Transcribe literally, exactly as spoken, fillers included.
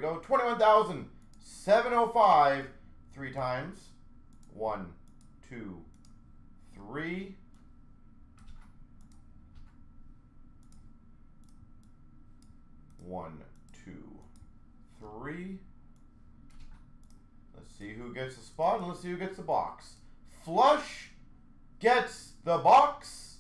go. twenty-one thousand seven hundred five. Three times. One, two, three. One, two, three. Let's see who gets the spot and let's see who gets the box. Flush gets the box.